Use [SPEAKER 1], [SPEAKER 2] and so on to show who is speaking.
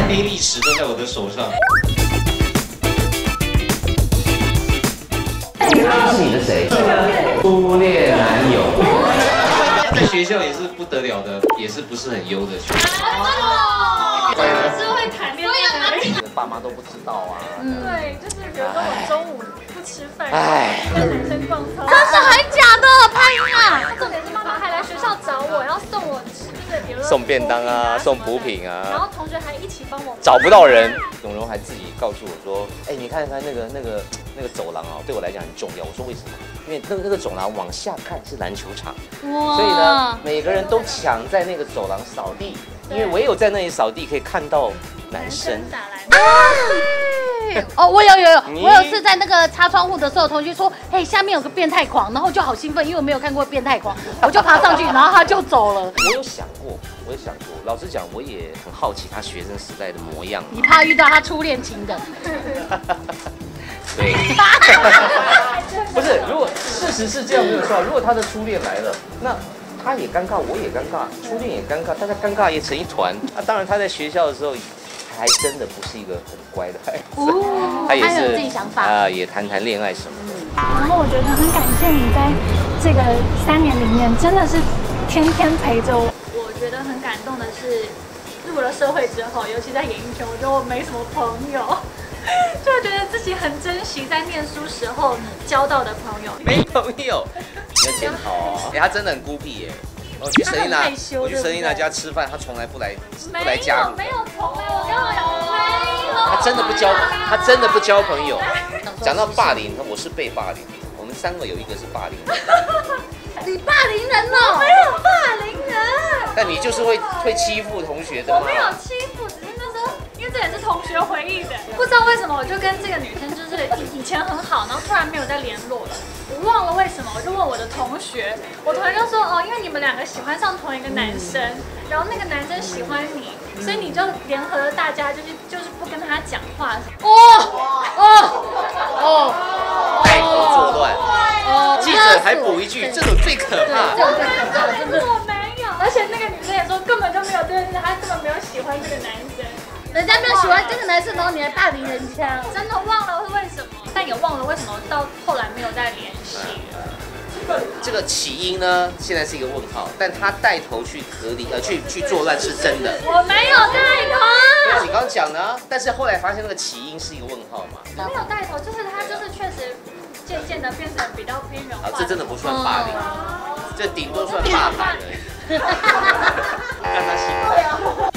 [SPEAKER 1] 黑历史都在我的手上。
[SPEAKER 2] 他是你的谁？初恋男友。
[SPEAKER 1] 在学校也是不得了的，也是不是很优的学生。
[SPEAKER 3] 只是会谈恋爱。
[SPEAKER 2] 爸妈都不知道啊。
[SPEAKER 3] 对，就是比如说我中午不吃饭，跟男生逛超市。
[SPEAKER 4] 真的还假的？潘英啊！
[SPEAKER 3] 重点是妈妈还来学校找我，要送我吃的，比如说
[SPEAKER 2] 送便当啊，送补品啊。
[SPEAKER 3] 然后同学还一起帮我
[SPEAKER 2] 找不到人，永荣还自己告诉我说：“哎，你看看那个走廊啊，对我来讲很重要。”我说为什么？因为那个走廊往下看是篮球场，所以呢，每个人都抢在那个走廊扫地，因为唯有在那里扫地可以看到男生
[SPEAKER 3] 打篮球。
[SPEAKER 4] 哦，我有，我有次在那个擦窗户的时候，同学说，嘿，下面有个变态狂，然后我就好兴奋，因为我没有看过变态狂，我就爬上去，然后他就走了。
[SPEAKER 2] 我有想过，老实讲，我也很好奇他学生时代的模样。
[SPEAKER 4] 你怕遇到他初恋情人？
[SPEAKER 2] 对，不是，如果事实是这样没有错，如果他的初恋来了，那他也尴尬，我也尴尬，初恋也尴尬，大家尴尬也成一团。当然他在学校的时候。还真的不是一个很乖的孩子，他也是
[SPEAKER 4] 有自己想法
[SPEAKER 2] 也谈恋爱什么的。
[SPEAKER 3] 然后我觉得很感谢你在这个3年里面，真的是天天陪着我。我觉得很感动的是，入了社会之后，尤其在演艺圈，我觉得我没什么朋友，就会觉得自己很珍惜在念书时候交到的朋友。
[SPEAKER 2] 没朋友，你要检讨哦。他真的很孤僻耶。我去沈丽娜家吃饭，他从来不来家里。
[SPEAKER 3] 没有从来，我跟我讲没有。
[SPEAKER 2] 他真的不交朋友。讲到霸凌，我是被霸凌，我们3个有一个是霸凌人。
[SPEAKER 4] 你霸凌人哦？
[SPEAKER 3] 没有霸凌人。
[SPEAKER 2] 但你就是会欺负同学的吗？
[SPEAKER 3] 我没有欺负，只是那时候因为这也是同学回忆的，不知道为什么我就跟这个女生就是以前很好，然后突然没有再联络了。我忘了为什么，我就问我的同学，我同学就说哦，因为你们2个喜欢上同一个男生，然后那个男生喜欢你，所以你就联合了大家，就是不跟他讲话。
[SPEAKER 2] 带头作乱。记者还补一句，这种最可怕。
[SPEAKER 3] 我没有，而且那个女生也说根本就没有这件事，她根本没有喜欢这个男生。
[SPEAKER 4] 人家没有喜欢这个男生，然后你还霸凌人家，
[SPEAKER 3] 真的忘了是为什么，但也忘了为什么到后来没有再联系。
[SPEAKER 2] 这个起因呢，现在是一个问号，但他带头去去作乱是真的。
[SPEAKER 3] 我没有带头。
[SPEAKER 2] 对啊，你刚刚讲的啊，但是后来发现那个起因是一个问号嘛。
[SPEAKER 3] 没有带头，就是他就是确实渐渐的变成比较边缘化。
[SPEAKER 2] 这真的不算霸凌，这顶多算霸凌而已。让他习惯。